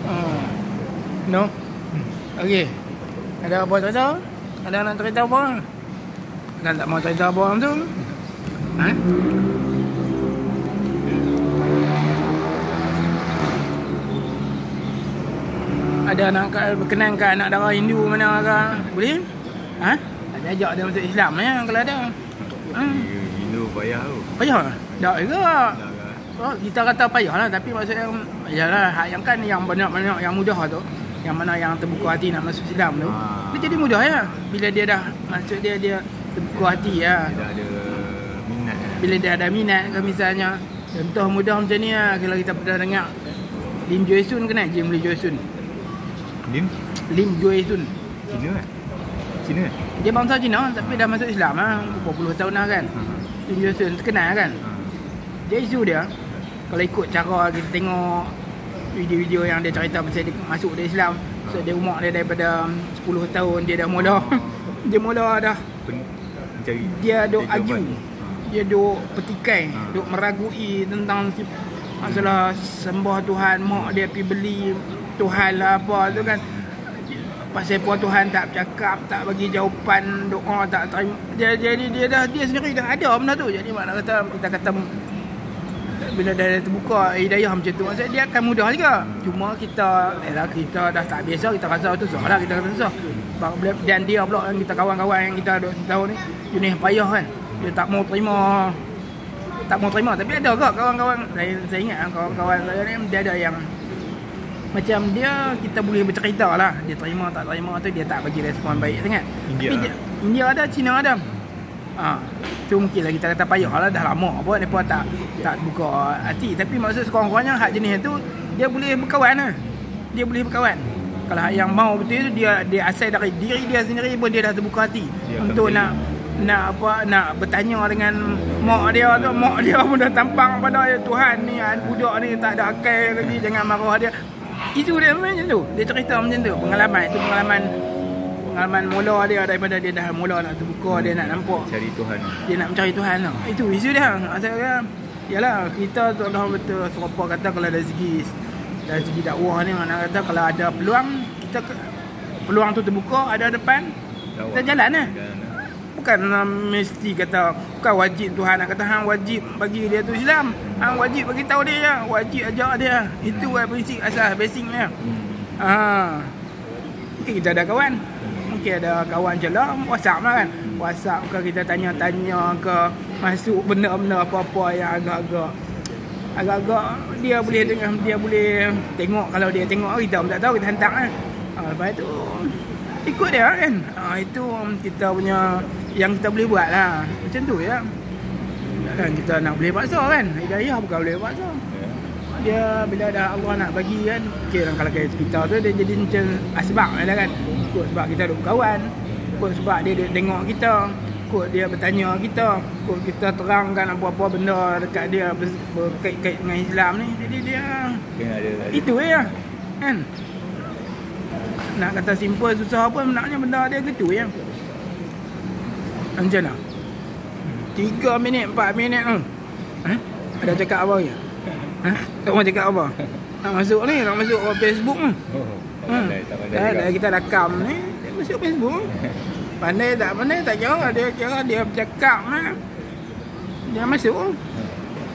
No. Okey. Ada apa cerita? Ada nak cerita apa? Kan tak mau cerita apa tu? Ha? Ada nak berkenan ke anak darah Hindu mana ke? Boleh? Ha? Ada ajak dia masuk Islam ya kalau ada. Hindu payah tu. Payah? Tak juga. Oh, kita kata payah lah, tapi maksudnya yalah, yang kan yang banyak-banyak yang mudah tu, yang mana yang terbuka hati nak masuk Islam tu, dia jadi mudah ya. Bila dia dah maksud dia terbuka hati ya. Dia dah ada minat. Bila dia ada minat ke misalnya, contoh mudah macam ni lah, kalau kita pernah dengar Lim Joy Sun, kenal Lim Joy Sun? Lim Joy Sun. Cina kan? Cina kan? Dia bangsa Cina tapi dah masuk Islam lah, berapa puluh tahun dah kan. Lim Joy Sun terkenal kan. Dia isu dia, kalau ikut cara kita tengok video-video yang dia cerita pasal dia masuk dia Islam, so dia umur dia daripada 10 tahun dia dah mula dia mula dah mencari, dia duk aju, dia duk petikai, duk meragui tentang masalah sembah Tuhan, mak dia pergi beli Tuhan lah apa tu kan, pasal puan Tuhan tak bercakap, tak bagi jawapan, doa tak terima. Dia sendiri dah ada benda tu. Jadi makna kata kita kata bila dah terbuka hidayah macam tu, maksudnya dia akan mudah juga. Cuma kita dah tak biasa, kita rasa tu susah lah, kita rasa susah. Dan dia pula yang kita kawan-kawan yang kita duk tahu ni jenis payah kan, dia tak mau terima. Tapi ada ke kawan-kawan saya ingat kawan-kawan saya ni, dia ada yang macam dia, kita boleh bercerita lah, dia terima tak terima tu dia tak bagi respon baik sangat. India ada, Cina ada. Tu mungkin lah kita kata payah lah, dah lama apa mereka tak buka hati. Tapi maksud sekurang-kurangnya hak jenis tu dia boleh berkawan lah. Dia boleh berkawan. Kalau hak yang mau betul tu dia asal dari diri dia sendiri pun dia dah terbuka hati untuk nak bertanya dengan mak dia tu. Mak dia pun dah tampang pada dia, Tuhan ni budak ni tak ada akal lagi, jangan marah dia. Itu dia macam tu. Dia cerita macam tu. Pengalaman mula dia daripada dia dah mula nak terbuka, dia nak nampak cari Tuhan. Dia nak mencari Tuhan lah. Itu isu dia. Maksudnya yalah, kita seolah betul serupa kata kalau dari segi dakwah ni, mana kata kalau ada peluang tu terbuka, ada depan, kita jalan lah. Bukan mesti kata, bukan wajib Tuhan nak kata hang wajib bagi dia tu Islam, hang wajib bagi tahu dia, wajib ajak dia. Itu lah prinsip asas basic dia. Mungkin kita ada kawan, mungkin ada kawan celah WhatsApp lah kan. WhatsApp ke kita tanya-tanya ke, masuk benda-benda apa-apa yang agak-agak dia boleh dengar, dia boleh tengok. Kalau dia tengok kita pun tak tahu, kita hantar lah. Lepas tu ikut dia kan. Itu kita punya yang kita boleh buat lah. Macam tu ya. Kan kita nak boleh paksa kan. Hidayah bukan boleh paksa. Dia bila dah Allah nak bagi kan, okay, kalau kita tu dia jadi macam asbab lah kan. Ikut sebab kita duduk kawan, ikut sebab dia duduk tengok kita, ikut dia bertanya kita, ikut kita terangkan apa-apa benda dekat dia berkait-kait dengan Islam ni. Jadi dia ada. Itu ya kan. Nak kata simple susah apa, benarnya benda dia gitu ya. Macam mana? 3 minit, 4 minit tu. Ada cakap apa ya? Tak mau cakap apa? Nak masuk ni, nak masuk Facebook ni. Kita rakam ni, dia masuk Facebook. Pandai tak pandai tak kira, dia kira dia bercakap ni, dia masuk.